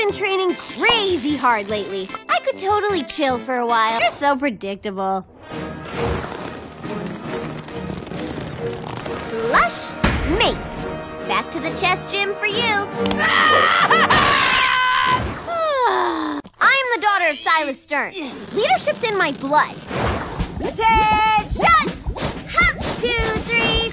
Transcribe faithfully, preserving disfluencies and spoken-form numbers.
been training crazy hard lately. I could totally chill for a while. You're so predictable. Flush, mate. Back to the chest gym for you. I'm the daughter of Silas Sterne. Leadership's in my blood. Attention! Hop, two, three.